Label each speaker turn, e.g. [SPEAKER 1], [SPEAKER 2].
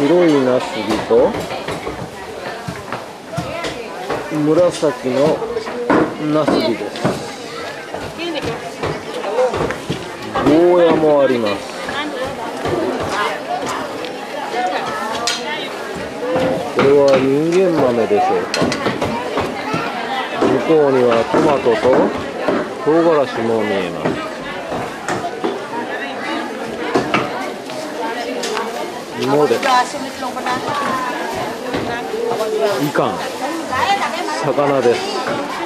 [SPEAKER 1] 白いナスビと紫のナスビです。ゴーヤもあります。これはインゲン豆でしょうか。向こうにはトマトと唐辛子も見えます。芋です。いかん、魚です。